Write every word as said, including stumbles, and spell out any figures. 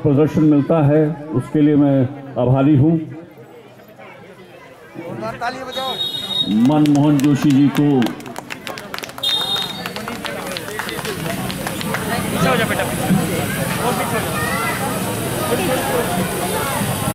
प्रदर्शन मिलता है उसके लिए मैं आभारी हूँ। मनमोहन जोशी जी को